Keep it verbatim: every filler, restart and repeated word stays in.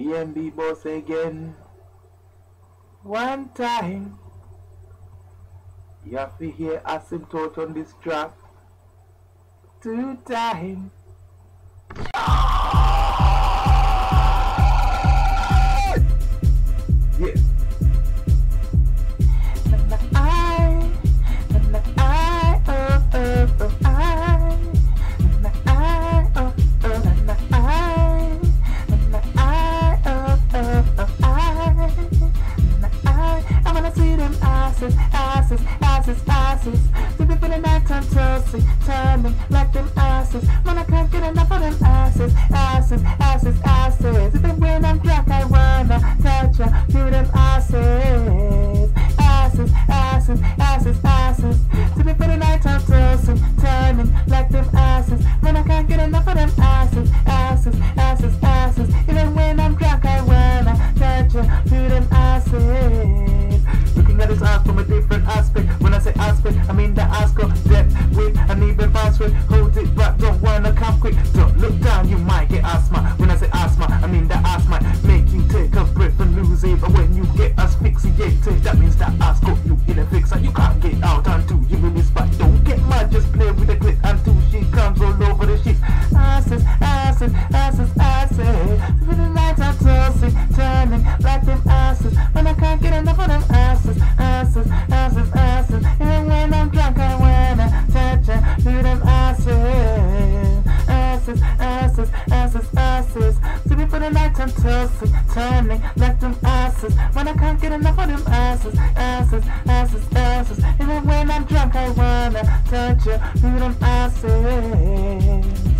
B and B boss again. One time, you have to hear asymptote on this track. Two times. Yeah. I, I, oh, oh, oh, I, I, oh, oh, I, I, oh, oh, oh, I, I wanna see them asses, asses, asses, asses. To be feeling night and tossing, turning like them asses. Man, I can't get enough of them asses, asses, asses, asses. Even when I'm drunk, I wanna touch ya, feel them asses, asses, asses, asses, asses. To be feeling night and tossing, turning like them asses. Man, I can't get enough of them asses, asses, asses, asses. Even when I'm drunk, I wanna touch ya, feel them asses. Looking at this ass from a different aspect. When I say aspect, I mean the ass got depth, width, and even password. Hold it back, don't wanna come quick. Don't look down, you might get asthma. When I say asthma, I mean the ass might make you take a breath and lose it. But when you get asphyxiated, that means that ass got you in a fix and you can't get out until you release. But don't get mad, just play with the clit until she comes all over the sheets. Asses, asses, asses, asses. For the night I'm tossing, turning like them asses. When I can't get enough of them asses, asses, asses, asses. Even when I'm drunk, I wanna touch ya, feel them asses, asses, asses, asses, asses. To be for the night I'm tossing, turning like them asses. When I can't get enough of them asses, asses, asses, asses. Even when I'm drunk, I wanna touch ya, feel them asses.